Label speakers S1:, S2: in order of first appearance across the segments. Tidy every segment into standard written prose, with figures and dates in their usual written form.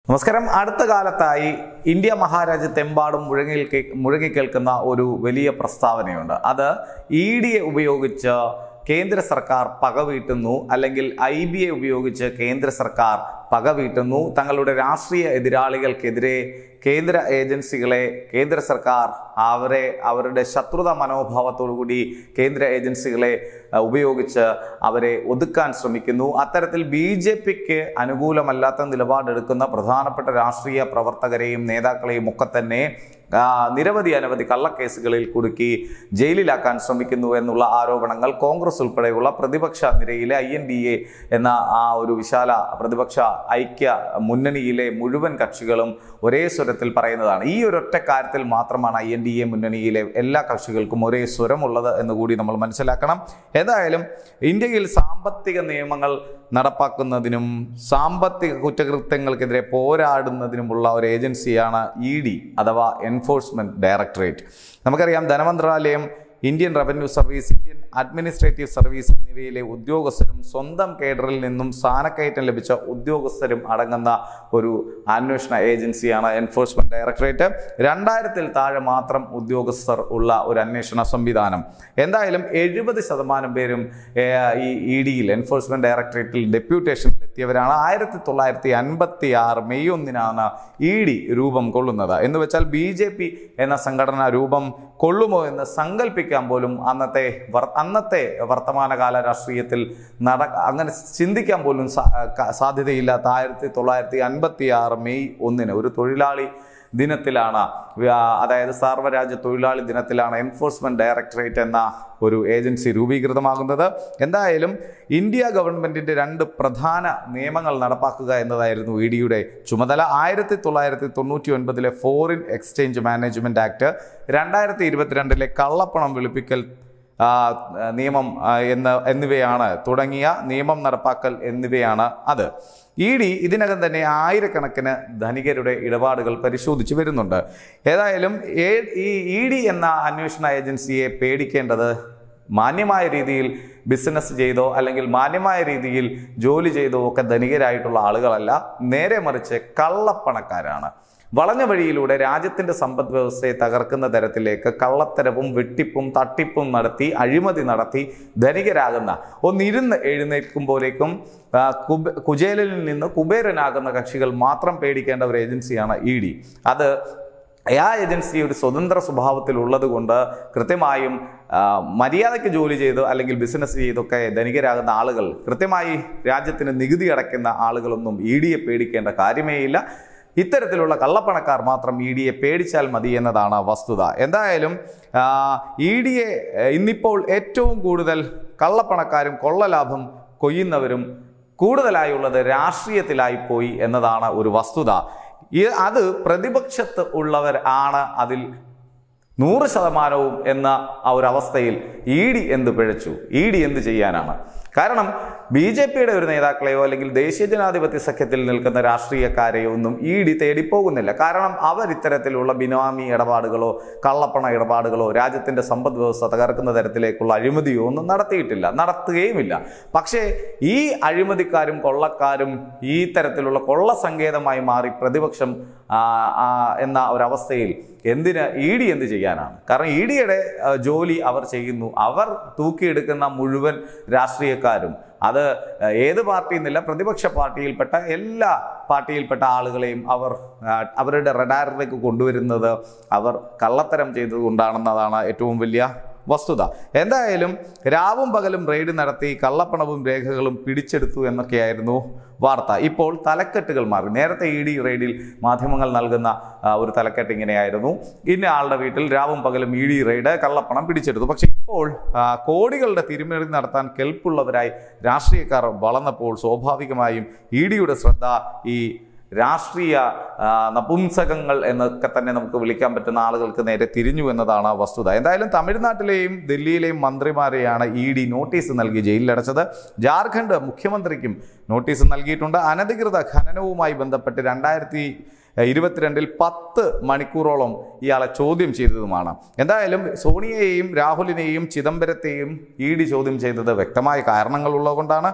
S1: നമസ്കാരം. അടുത്ത കാലത്തായി ഇന്ത്യ മഹാരാജ്യത്തെമ്പാടും മുഴങ്ങിക്കേൾക്കുന്ന ഒരു വലിയ പ്രസ്താവനയുണ്ട്. അത് ED ഉപയോഗിച്ച് കേന്ദ്ര സർക്കാർ പകവീട്ടുന്നു, അല്ലെങ്കിൽ IBA ഉപയോഗിച്ച് കേന്ദ്ര സർക്കാർ പകവീട്ടുന്നു. തങ്ങളുടെ രാഷ്ട്രീയ എതിരാളികൾക്കെതിരെ കേന്ദ്ര ഏജൻസികളെ കേന്ദ്ര സർക്കാർ അവരുടെ ശത്രുത മനോഭാവത്തോടുകൂടി കേന്ദ്ര ഏജൻസികളെ ഉപയോഗിച്ച് അവരെ ഒതുക്കാൻ ശ്രമിക്കുന്നു. അത്തരത്തിൽ BJPക്ക് അനുകൂലമല്ലാത്ത നിലപാടെടുക്കുന്ന പ്രധാനപ്പെട്ട രാഷ്ട്രീയ പ്രവർത്തകരെയും നേതാക്കളെയും ഒക്കെ തന്നെ അനവധി കള്ളക്കേസുകളിൽ കുടുക്കി ജയിലിലാക്കാൻ ശ്രമിക്കുന്നു എന്നുള്ള ആരോപണങ്ങൾ കോൺഗ്രസ് ഉൾപ്പെടെയുള്ള പ്രതിപക്ഷ നിരയിലെ INDA എന്ന ആ ഒരു വിശാല പ്രതിപക്ഷ ഐക്യ മുന്നണിയിലെ മുഴുവൻ കക്ഷികളും ഒരേ സ്വരത്തിൽ പറയുന്നതാണ്. ഈ ഒരൊറ്റ കാര്യത്തിൽ മാത്രമാണ് INDA മുന്നണിയിലെ എല്ലാ കക്ഷികൾക്കും ഒരേ സ്വരമുള്ളത് എന്നുകൂടി നമ്മൾ മനസ്സിലാക്കണം. എന്തായാലും ഇന്ത്യയിൽ സാമ്പത്തിക നിയമങ്ങൾ നടപ്പാക്കുന്നതിനും സാമ്പത്തിക കുറ്റകൃത്യങ്ങൾക്കെതിരെ പോരാടുന്നതിനുമുള്ള ഒരു ഏജൻസിയാണ് ED അഥവാ എൻഫോഴ്സ്മെന്റ് ഡയറക്ടറേറ്റ്. നമുക്കറിയാം, ധനമന്ത്രാലയം, Indian revenue service, Indian administrative service എന്നിവയിലെ ഉദ്യോഗസ്ഥരും സ്വന്തം കേഡറിൽ നിന്നും സ്ഥാനക്കയറ്റം ലഭിച്ച ഉദ്യോഗസ്ഥരും അടങ്ങുന്ന ഒരു അന്വേഷണ ഏജൻസിയാണ് എൻഫോഴ്സ്മെന്റ് ഡയറക്ടറേറ്റ്. 2000-ൽ താഴെ മാത്രം ഉദ്യോഗസ്ഥർ ഉള്ള ഒരു അന്വേഷണ സംവിധാനം. എന്തായാലും 70% പേരും ഈ EDയിൽ എൻഫോഴ്സ്മെന്റ് ഡയറക്ടറേറ്റിൽ ഡെപ്യൂട്ടേഷനിൽ എത്തിയവരാണ്. 1956 മെയ് 1-നാണ് ED രൂപം കൊള്ളുന്നത്. എന്ന് വെച്ചാൽ BJP എന്ന സംഘടന രൂപം കൊള്ളുമോ എന്ന് സങ്കല്പിക്കാൻ പോലും അന്നത്തെ വർത്തമാനകാല രാഷ്ട്രീയത്തിൽ അങ്ങനെ ചിന്തിക്കാൻ പോലും സാധ്യതയില്ലാത്ത 1956 മെയ് 1 ഒരു തൊഴിലാളി ദിനത്തിലാണ്, അതായത് സാർവരാജ്യ തൊഴിലാളി ദിനത്തിലാണ് എൻഫോഴ്സ്മെന്റ് ഡയറക്ടറേറ്റ് എന്ന ഒരു ഏജൻസി രൂപീകൃതമാകുന്നത്. എന്തായാലും ഇന്ത്യ ഗവൺമെന്റിന്റെ 2 പ്രധാന നിയമങ്ങൾ നടപ്പാക്കുക എന്നതായിരുന്നു EDയുടെ ചുമതല. 1999-ലെ ഫോറിൻ എക്സ്ചേഞ്ച് മാനേജ്മെന്റ് ആക്ട്, 2022-ലെ കള്ളപ്പണം വെളുപ്പിക്കൽ നിയമം എന്നിവയാണ് തുടങ്ങിയ നിയമം നടപ്പാക്കൽ എന്നിവയാണ് അത്. ED ഇതിനകം തന്നെ ആയിരക്കണക്കിന് ധനികരുടെ ഇടപാടുകൾ പരിശോധിച്ച് വരുന്നുണ്ട്. ഏതായാലും ഈ ED എന്ന അന്വേഷണ ഏജൻസിയെ പേടിക്കേണ്ടത് മാന്യമായ രീതിയിൽ ബിസിനസ് ചെയ്തോ അല്ലെങ്കിൽ മാന്യമായ രീതിയിൽ ജോലി ചെയ്തോ ഒക്കെ ധനികരായിട്ടുള്ള ആളുകളല്ല, നേരെ മറിച്ച് കള്ളപ്പണക്കാരാണ്. വളഞ്ഞ വഴിയിലൂടെ രാജ്യത്തിൻ്റെ സമ്പദ് വ്യവസ്ഥയെ തകർക്കുന്ന തരത്തിലേക്ക് കള്ളത്തരവും വെട്ടിപ്പും തട്ടിപ്പും നടത്തി അഴിമതി നടത്തി ധനികരാകുന്ന, ഒന്നിരുന്ന് എഴുന്നേൽക്കുമ്പോഴേക്കും കുചേലനിൽ നിന്ന് കുബേരനാകുന്ന കക്ഷികൾ മാത്രം പേടിക്കേണ്ട ഒരു ഏജൻസിയാണ് ED. അത് ആ ഏജൻസി ഒരു സ്വതന്ത്ര സ്വഭാവത്തിലുള്ളത് കൊണ്ട് കൃത്യമായും മര്യാദയ്ക്ക് ജോലി ചെയ്ത് അല്ലെങ്കിൽ ബിസിനസ് ചെയ്തൊക്കെ ധനികരാകുന്ന ആളുകൾ, കൃത്യമായി രാജ്യത്തിന് നികുതി അടയ്ക്കുന്ന ആളുകളൊന്നും EDയെ പേടിക്കേണ്ട കാര്യമേ ഇല്ല. ഇത്തരത്തിലുള്ള കള്ളപ്പണക്കാർ മാത്രം EDയെ പേടിച്ചാൽ മതി എന്നതാണ് വസ്തുത. എന്തായാലും EDയെ ഇന്നിപ്പോൾ ഏറ്റവും കൂടുതൽ കള്ളപ്പണക്കാരും കൊള്ളലാഭം കൊയ്യുന്നവരും കൂടുതലായുള്ളത് രാഷ്ട്രീയത്തിലായിപ്പോയി എന്നതാണ് ഒരു വസ്തുത. അത് പ്രതിപക്ഷത്ത് ഉള്ളവർ ആണ് അതിൽ 100% എന്ന ആ ഒരു അവസ്ഥയിൽ ED എന്ത് പിഴച്ചു? ED എന്ത് ചെയ്യാനാണ്? കാരണം BJPയുടെ ഒരു നേതാക്കളെയോ അല്ലെങ്കിൽ ദേശീയ ജനാധിപത്യ സഖ്യത്തിൽ നിൽക്കുന്ന രാഷ്ട്രീയക്കാരെയോ ഒന്നും ED തേടിപ്പോകുന്നില്ല. കാരണം അവർ ഇത്തരത്തിലുള്ള ബിനാമി ഇടപാടുകളോ കള്ളപ്പണ ഇടപാടുകളോ രാജ്യത്തിൻ്റെ സമ്പദ് വ്യവസ്ഥ തകർക്കുന്ന തരത്തിലേക്കുള്ള അഴിമതിയോ ഒന്നും നടത്തുകയുമില്ല. പക്ഷേ ഈ അഴിമതിക്കാരും കൊള്ളക്കാരും ഈ തരത്തിലുള്ള കൊള്ള സങ്കേതമായി മാറി പ്രതിപക്ഷം എന്ന ഒരവസ്ഥയിൽ ED എന്ത് ചെയ്യാനാണ്? കാരണം EDയുടെ ജോലി അവർ ചെയ്യുന്നു. അവർ തൂക്കിയെടുക്കുന്ന മുഴുവൻ രാഷ്ട്രീയക്കാരും, അത് ഏത് പാർട്ടിയെന്നില്ല, പ്രതിപക്ഷ പാർട്ടിയിൽപ്പെട്ട എല്ലാ പാർട്ടിയിൽപ്പെട്ട ആളുകളെയും അവരുടെ റഡാറിലേക്ക് കൊണ്ടുവരുന്നത് അവർ കള്ളത്തരം ചെയ്തുകൊണ്ടാണെന്നതാണ് ഏറ്റവും വലിയ വസ്തുത. എന്തായാലും രാവും പകലും റെയ്ഡ് നടത്തി കള്ളപ്പണവും രേഖകളും പിടിച്ചെടുത്തു എന്നൊക്കെയായിരുന്നു വാർത്ത. ഇപ്പോൾ തലക്കെട്ടുകൾ മാറി. നേരത്തെ ED റെയ്ഡിൽ മാധ്യമങ്ങൾ നൽകുന്ന ഒരു തലക്കെട്ട് ഇങ്ങനെയായിരുന്നു: ഇന്ന ആളുടെ വീട്ടിൽ രാവും പകലും ED റെയ്ഡ്, കള്ളപ്പണം പിടിച്ചെടുത്തു. പക്ഷെ ഇപ്പോൾ കോടികളുടെ തിരിമറി നടത്താൻ കെൽപ്പുള്ളവരായി രാഷ്ട്രീയക്കാർ വളർന്നപ്പോൾ സ്വാഭാവികമായും EDയുടെ ശ്രദ്ധ ഈ രാഷ്ട്രീയ നപുംസകങ്ങൾ എന്നൊക്കെ തന്നെ നമുക്ക് വിളിക്കാൻ പറ്റുന്ന ആളുകൾക്ക് നേരെ തിരിഞ്ഞു എന്നതാണ് വസ്തുത. എന്തായാലും തമിഴ്നാട്ടിലെയും ദില്ലിയിലെയും മന്ത്രിമാരെയാണ് ED നോട്ടീസ് നൽകി ജയിലിലടച്ചത്. ജാർഖണ്ഡ് മുഖ്യമന്ത്രിക്കും നോട്ടീസ് നൽകിയിട്ടുണ്ട്. അനധികൃത ഖനനവുമായി ബന്ധപ്പെട്ട് 2022-ൽ 10 മണിക്കൂറോളം ഇയാളെ ചോദ്യം ചെയ്തതുമാണ്. എന്തായാലും സോണിയയെയും രാഹുലിനെയും ചിദംബരത്തെയും ED ചോദ്യം ചെയ്തത് വ്യക്തമായ കാരണങ്ങളുള്ളതുകൊണ്ടാണ്.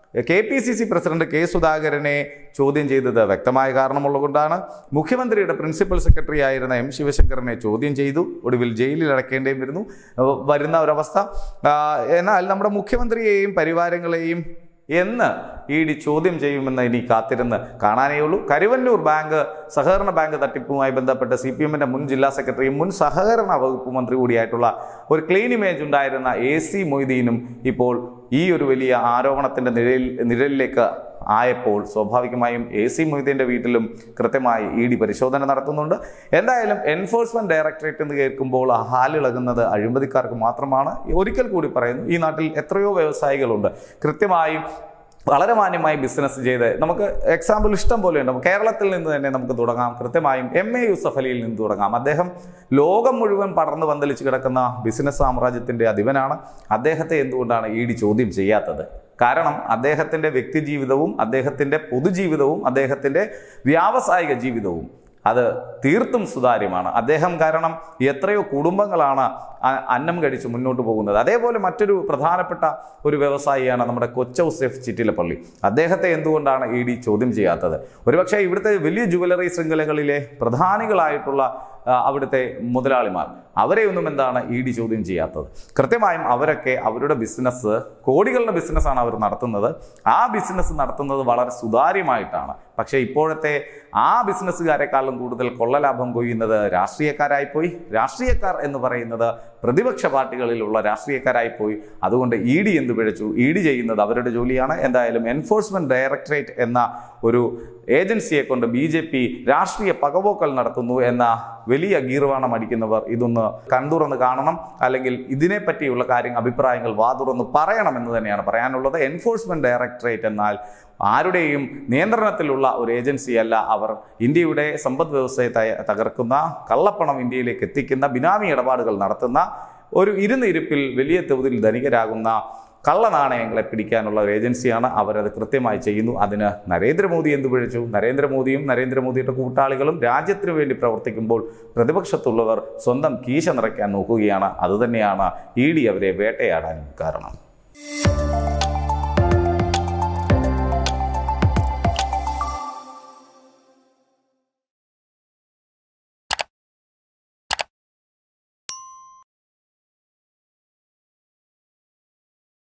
S1: KPCC പ്രസിഡന്റ് കെ സുധാകരനെ ചോദ്യം ചെയ്തത് വ്യക്തമായ കാരണമുള്ളതുകൊണ്ടാണ്. മുഖ്യമന്ത്രിയുടെ പ്രിൻസിപ്പൽ സെക്രട്ടറി ആയിരുന്ന M ശിവശങ്കറിനെ ചോദ്യം ചെയ്തു. ഒടുവിൽ ജയിലിൽ അടയ്ക്കേണ്ടിയും വരുന്ന ഒരവസ്ഥ. എന്നാൽ നമ്മുടെ മുഖ്യമന്ത്രിയെയും പരിവാരങ്ങളെയും എന്ന് ED ചോദ്യം ചെയ്യുമെന്ന് ഇനി കാത്തിരുന്ന് കാണാനേ ഉള്ളൂ. കരുവന്നൂർ സഹകരണ ബാങ്ക് തട്ടിപ്പുമായി ബന്ധപ്പെട്ട് CPM-ന്റെ മുൻ ജില്ലാ സെക്രട്ടറിയും മുൻ സഹകരണ വകുപ്പ് മന്ത്രി കൂടിയായിട്ടുള്ള ഒരു ക്ലീൻ ഇമേജ് ഉണ്ടായിരുന്ന AC മൊയ്തീനും ഇപ്പോൾ ഈ ഒരു വലിയ ആരോപണത്തിൻ്റെ നിഴലിലേക്ക് ആയപ്പോൾ സ്വാഭാവികമായും AC മൊയ്തീൻ്റെ വീട്ടിലും കൃത്യമായി ED പരിശോധന നടത്തുന്നുണ്ട്. എന്തായാലും എൻഫോഴ്സ്മെന്റ് ഡയറക്ടറേറ്റ് എന്ന് കേൾക്കുമ്പോൾ ഹാലിളകുന്നത് അഴിമതിക്കാർക്ക് മാത്രമാണ്. ഒരിക്കൽ കൂടി പറയുന്നു, ഈ നാട്ടിൽ എത്രയോ വ്യവസായികളുണ്ട് കൃത്യമായും വളരെ മാന്യമായി ബിസിനസ് ചെയ്ത്, നമുക്ക് എക്സാമ്പിൾ ഇഷ്ടം പോലെ ഉണ്ട്. കേരളത്തിൽ നിന്ന് തന്നെ നമുക്ക് തുടങ്ങാം. കൃത്യമായും MA യൂസഫ് അലിയിൽ നിന്ന് തുടങ്ങാം. അദ്ദേഹം ലോകം മുഴുവൻ പടർന്നു പന്തലിച്ച് കിടക്കുന്ന ബിസിനസ് സാമ്രാജ്യത്തിൻ്റെ അധിപനാണ്. അദ്ദേഹത്തെ എന്തുകൊണ്ടാണ് ED ചോദ്യം ചെയ്യാത്തത്? കാരണം അദ്ദേഹത്തിൻ്റെ വ്യക്തിജീവിതവും അദ്ദേഹത്തിൻ്റെ പൊതുജീവിതവും അദ്ദേഹത്തിൻ്റെ വ്യാവസായിക ജീവിതവും അത് തീർത്തും സുതാര്യമാണ്. അദ്ദേഹം കാരണം എത്രയോ കുടുംബങ്ങളാണ് അന്നം കഴിച്ച് മുന്നോട്ട് പോകുന്നത്. അതേപോലെ മറ്റൊരു പ്രധാനപ്പെട്ട ഒരു വ്യവസായിയാണ് നമ്മുടെ കൊച്ചൗസേഫ് ചിറ്റിലപ്പള്ളി. അദ്ദേഹത്തെ എന്തുകൊണ്ടാണ് ED ചോദ്യം ചെയ്യാത്തത്? ഒരുപക്ഷെ ഇവിടുത്തെ വലിയ ജുവലറി ശൃംഖലകളിലെ പ്രധാനികളായിട്ടുള്ള അവിടുത്തെ മുതലാളിമാർ, അവരെയൊന്നും എന്താണ് ED ചോദ്യം ചെയ്യാത്തത്? കൃത്യമായും അവരൊക്കെ അവരുടെ ബിസിനസ്, കോടികളുടെ ബിസിനസ്സാണ് അവർ നടത്തുന്നത്. ആ ബിസിനസ് നടത്തുന്നത് വളരെ സുതാര്യമായിട്ടാണ്. പക്ഷേ ഇപ്പോഴത്തെ ആ ബിസിനസ്സുകാരെക്കാളും കൂടുതൽ കൊള്ളലാഭം കൊയ്യുന്നത് രാഷ്ട്രീയക്കാരായിപ്പോയി. രാഷ്ട്രീയക്കാർ എന്ന് പറയുന്നത് പ്രതിപക്ഷ പാർട്ടികളിലുള്ള രാഷ്ട്രീയക്കാരായിപ്പോയി. അതുകൊണ്ട് ED എന്ത് പിഴച്ചു? ED ചെയ്യുന്നത് അവരുടെ ജോലിയാണ്. എന്തായാലും എൻഫോഴ്സ്മെന്റ് ഡയറക്ടറേറ്റ് എന്ന ഒരു ഏജൻസിയെ കൊണ്ട് BJP രാഷ്ട്രീയ പകപോക്കൽ നടത്തുന്നു എന്ന വലിയ ഗീർവാണം അടിക്കുന്നവർ ഇതൊന്ന് കണ്ടുറന്ന് കാണണം. അല്ലെങ്കിൽ ഇതിനെപ്പറ്റിയുള്ള അഭിപ്രായങ്ങൾ വാതുറന്ന് പറയണമെന്ന് തന്നെയാണ് പറയാനുള്ളത്. എൻഫോഴ്സ്മെന്റ് ഡയറക്ടറേറ്റ് എന്നാൽ ആരുടെയും നിയന്ത്രണത്തിലുള്ള ഒരു ഏജൻസിയല്ല. അവർ ഇന്ത്യയുടെ സമ്പദ് വ്യവസ്ഥയെ തകർക്കുന്ന, കള്ളപ്പണം ഇന്ത്യയിലേക്ക് എത്തിക്കുന്ന, ബിനാമി ഇടപാടുകൾ നടത്തുന്ന, ഒരു ഇരുന്നിരിപ്പിൽ വലിയ തോതിൽ ധനികരാകുന്ന കള്ളനാണയങ്ങളെ പിടിക്കാനുള്ള ഒരു ഏജൻസിയാണ്. അവരത് കൃത്യമായി ചെയ്യുന്നു. അതിന് നരേന്ദ്രമോദി എന്ത് പിഴച്ചു? നരേന്ദ്രമോദിയും നരേന്ദ്രമോദിയുടെ കൂട്ടാളികളും രാജ്യത്തിന് വേണ്ടി പ്രവർത്തിക്കുമ്പോൾ പ്രതിപക്ഷത്തുള്ളവർ സ്വന്തം കീശ നിറയ്ക്കാൻ നോക്കുകയാണ്. അതുതന്നെയാണ് ED അവരെ വേട്ടയാടാനും കാരണം.